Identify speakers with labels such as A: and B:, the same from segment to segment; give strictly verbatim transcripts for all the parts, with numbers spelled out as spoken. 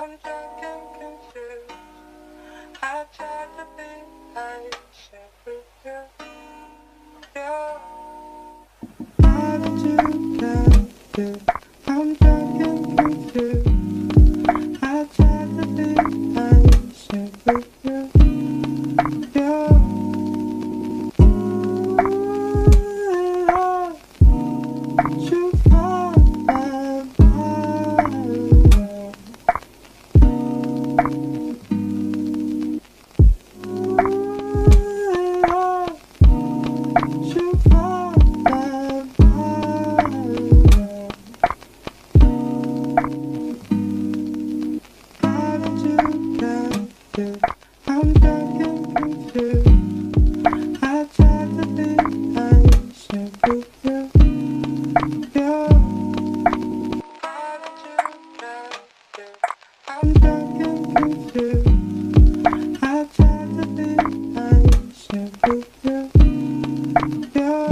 A: I'm drunk and confused. I tried to be patient with you. Yeah. Why did you get it? I'm drunk and confused. I tried to be patient with you. Yeah. You found my mind. I'm drunk and confused. I tried to be patient with you. Yeah. Why did you get it? I'm drunk and confused. I tried to be patient with you. Yeah.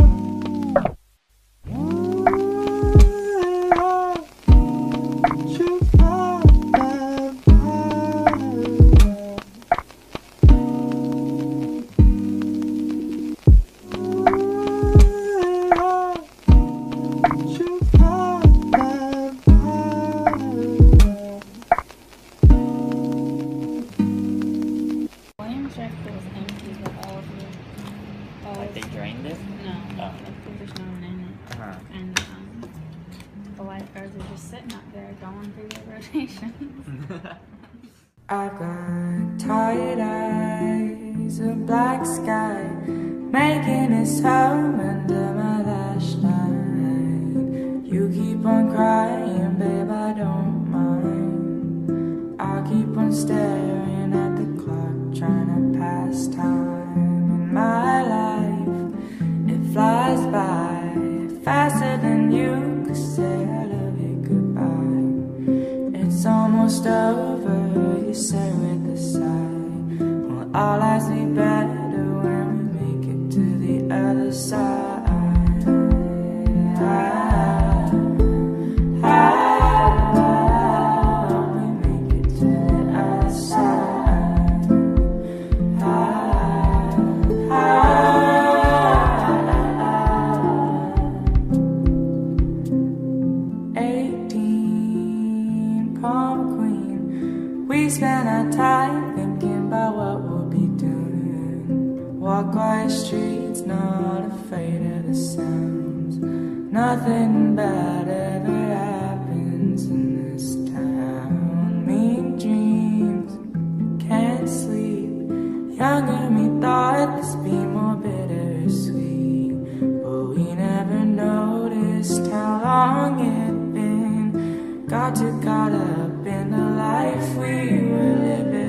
A: You found my mind.
B: Like they drained it?
C: No,
B: Oh.
C: like there's no one in it.
B: Uh-huh.
C: And um, the lifeguards are just sitting up there going through their rotations.
A: I've got tired eyes, a black sky, making its home under my lash line. You keep on crying, babe, I don't mind. I'll keep on staring at the clock, trying to pass time in my life. It flies by faster than you could say I love you goodbye. It's almost over, you say with a sigh. Well, our lives be better when we make it to the other side. We spend our time thinking about what we'll be doing. Walk quiet streets, not afraid of the sounds. Nothing bad ever happens in this town. Mean dreams, can't sleep. Younger me thought this be more bittersweet, but we never noticed how long it'd been. Got too caught up in the life we were living.